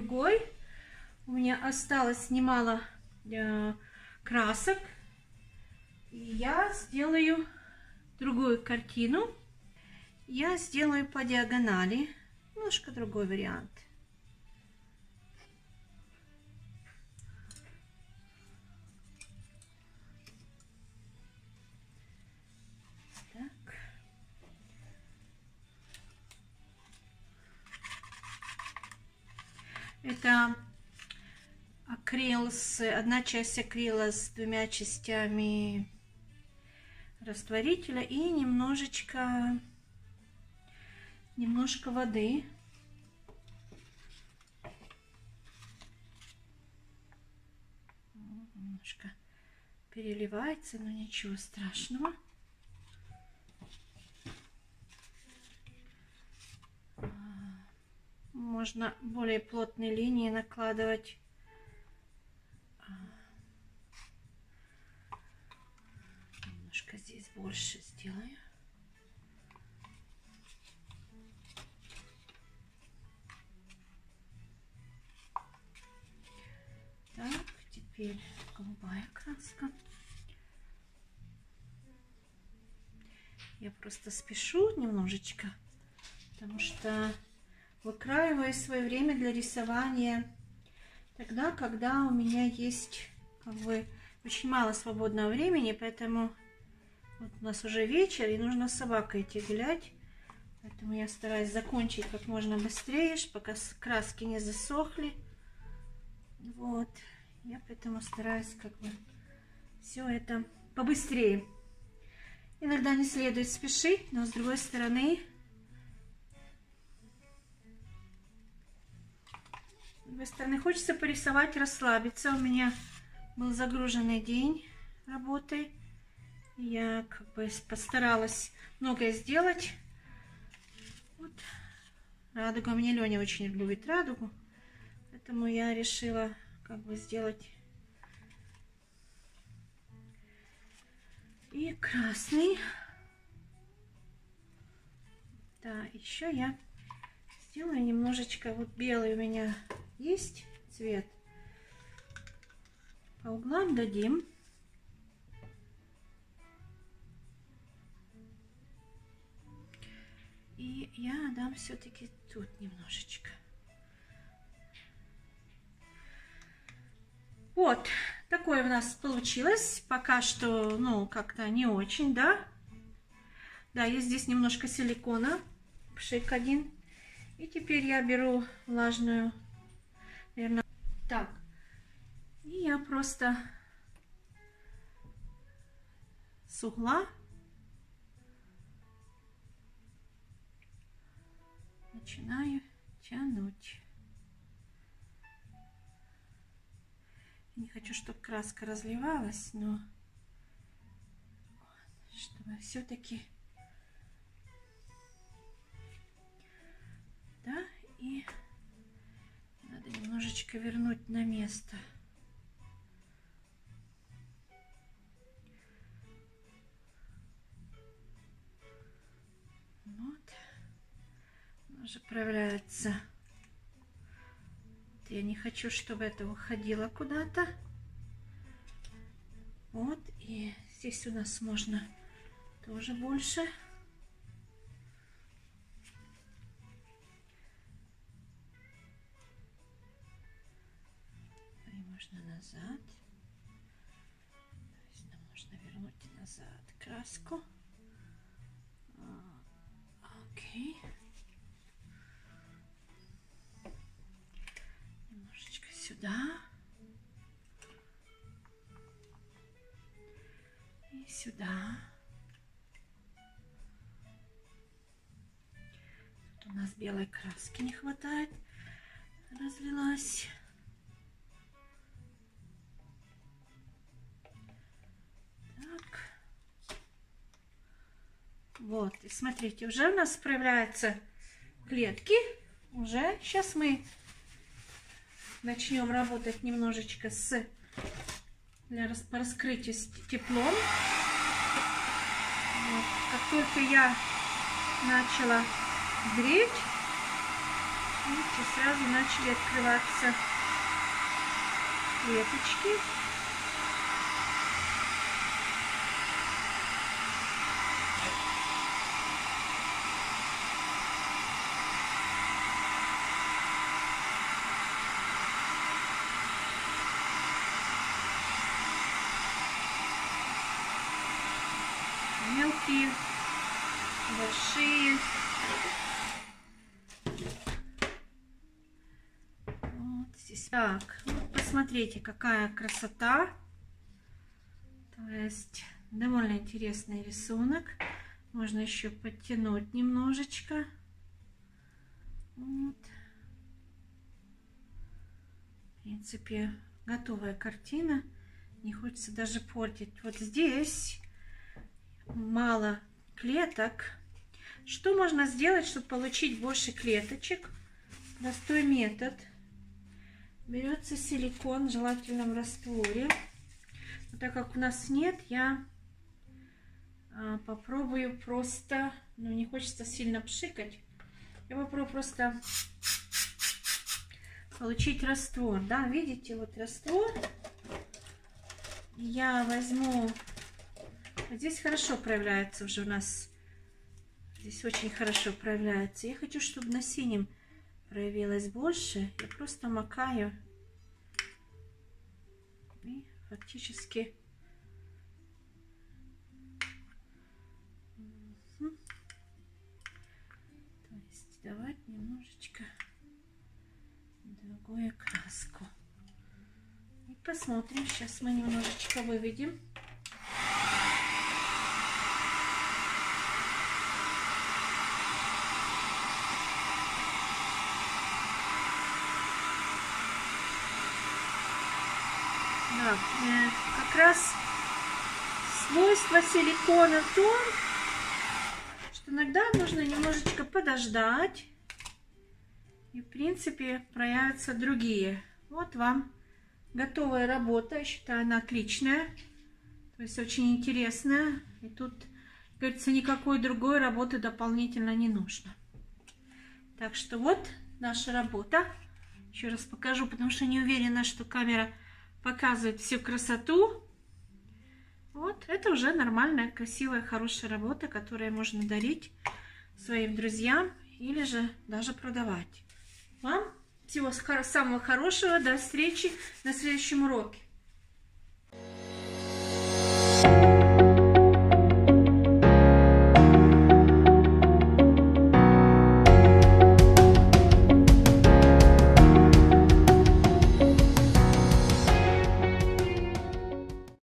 другой. У меня осталось немало красок. И я сделаю другую картину. Я сделаю по диагонали. Немножко другой вариант. Так. Это акрил одна часть акрила с двумя частями растворителя и немножко воды. Немножко переливается, но ничего страшного. Можно более плотные линии накладывать. Немножко здесь больше сделаю. Так, теперь голубая краска. Я просто спешу немножечко, потому что выкраиваю свое время для рисования тогда, когда у меня есть очень мало свободного времени, поэтому вот у нас уже вечер и нужно с собакой идти гулять, поэтому я стараюсь закончить как можно быстрее, пока краски не засохли. Вот, я поэтому стараюсь все это побыстрее. Иногда не следует спешить, но с другой стороны, хочется порисовать, расслабиться. У меня был загруженный день работой. Я постаралась многое сделать. Вот. Радуга. Мне Леня очень любит радугу. Поэтому я решила сделать и красный. Да, еще я сделаю немножечко, вот белый у меня есть цвет. По углам дадим. И я дам все-таки тут немножечко. Вот, такое у нас получилось. Пока что, как-то не очень, да? Да, есть здесь немножко силикона. Пшик один. И теперь я беру влажную, наверное, так. И я просто с угла начинаю тянуть. Не хочу, чтобы краска разливалась, но чтобы все-таки, да, и надо немножечко вернуть на место. Вот, она уже проявляется. Я не хочу, чтобы это уходило куда-то. Вот, и здесь у нас можно тоже больше. И можно назад. То есть нам нужно вернуть назад краску. Окей. Сюда и сюда. Тут у нас белой краски не хватает, разлилась. Так. Вот, и смотрите, уже у нас проявляются клетки. Уже сейчас мы начнем работать немножечко по раскрытию с теплом. Вот. Как только я начала греть, Видите, сразу начали открываться клеточки. Мелкие, большие. Вот здесь. Так, вот посмотрите, какая красота. То есть довольно интересный рисунок. Можно еще подтянуть немножечко. Вот. В принципе, готовая картина. Не хочется даже портить. Вот здесь мало клеток. Что можно сделать, чтобы получить больше клеточек? Простой метод. Берется силикон, желательно в растворе. Но так как у нас нет, я попробую просто, ну не хочется сильно пшикать, я попробую просто получить раствор. Да, видите, вот раствор. Я возьму, вот здесь хорошо проявляется уже у нас, здесь очень хорошо проявляется. Я хочу, чтобы на синем проявилось больше. Я просто макаю и фактически то есть давать немножечко другую краску. И посмотрим. Сейчас мы немножечко выведем. Да, как раз свойство силикона в том, что иногда нужно немножечко подождать, и в принципе проявятся другие. Вот вам готовая работа. Я считаю, она отличная, то есть очень интересная. И тут, как говорится, никакой другой работы дополнительно не нужно. Так что вот наша работа. Еще раз покажу, потому что не уверена, что камера показывает всю красоту. Вот, это уже нормальная, красивая, хорошая работа, которую можно дарить своим друзьям или же даже продавать. Вам всего самого хорошего, до встречи на следующем уроке.